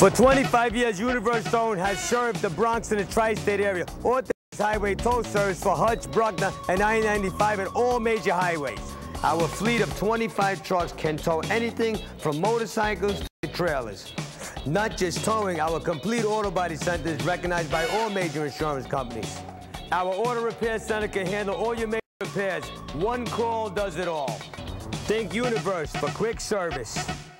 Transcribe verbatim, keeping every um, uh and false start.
For twenty-five years, Universe Towing has served the Bronx and the tri-state area. Authorized highway tow service for Hutch, Bruckner, and I ninety-five and all major highways. Our fleet of twenty-five trucks can tow anything from motorcycles to trailers. Not just towing, our complete auto body center is recognized by all major insurance companies. Our auto repair center can handle all your major repairs. One call does it all. Think Universe for quick service.